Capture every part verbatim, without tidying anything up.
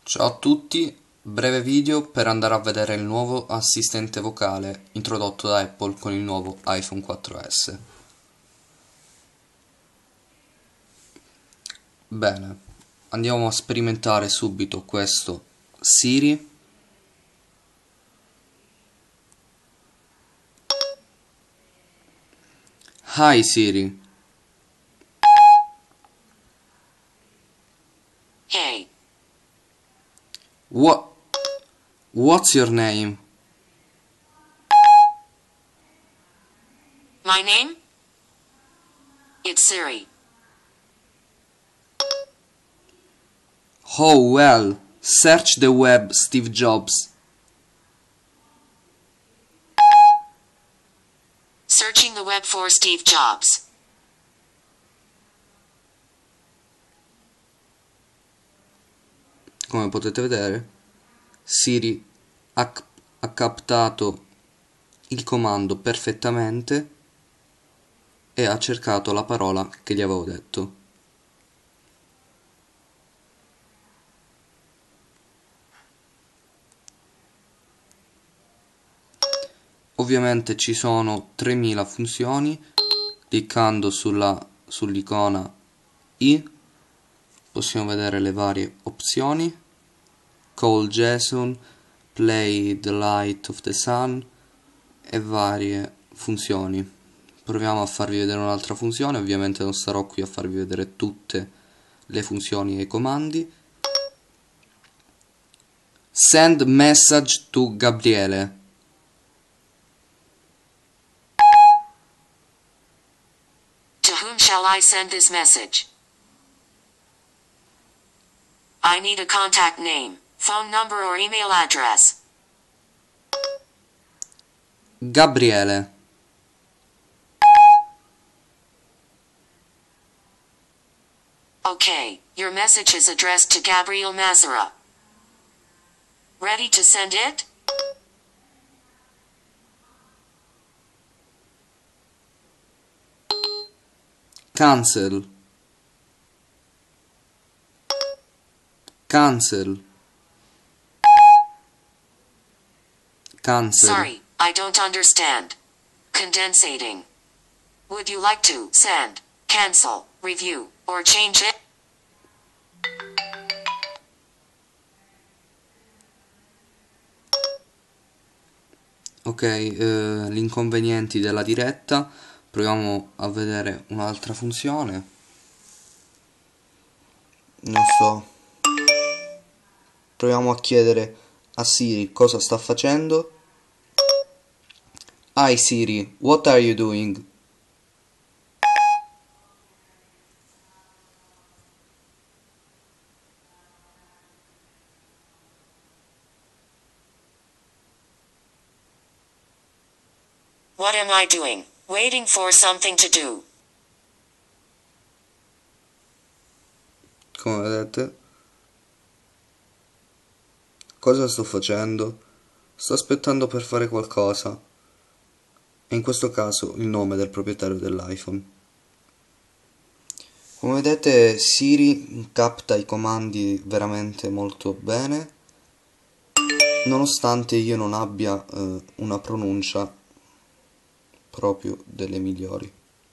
Ciao a tutti, breve video per andare a vedere il nuovo assistente vocale introdotto da Apple con il nuovo iPhone quattro S. Bene, andiamo a sperimentare subito questo Siri. Hi Siri. Hey. What What's your name? My name? It's Siri. Oh well, search the web, Steve Jobs. Searching the web for Steve Jobs. Come potete vedere, Siri ha, ha captato il comando perfettamente e ha cercato la parola che gli avevo detto. Ovviamente ci sono tremila funzioni. Cliccando sulla sull'icona I possiamo vedere le varie opzioni: Call Jason, Play the Light of the Sun e varie funzioni. Proviamo a farvi vedere un'altra funzione. Ovviamente non starò qui a farvi vedere tutte le funzioni e i comandi. Send message to Gabriele. To whom shall I send this message? I need a contact name, phone number or email address. Gabriele. Okay, your message is addressed to Gabriel Mazara. Ready to send it? Cancel. Cancel. Cancel. Sorry, I don't understand. Condensating. Would you like to send, cancel, review, or change it? Ok, eh, gli inconvenienti della diretta. Proviamo a vedere un'altra funzione. Non so. Proviamo a chiedere a Siri cosa sta facendo. Hi Siri, what are you doing? What am I doing? Waiting for something to do. Come vedete, cosa sto facendo? Sto aspettando per fare qualcosa. E in questo caso il nome del proprietario dell'iPhone. Come vedete, Siri capta i comandi veramente molto bene, nonostante io non abbia eh, una pronuncia proprio delle migliori.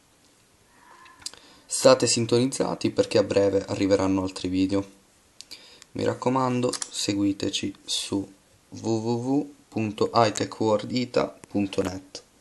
State sintonizzati perché a breve arriveranno altri video. Mi raccomando, seguiteci su w w w punto i tech world ita punto net.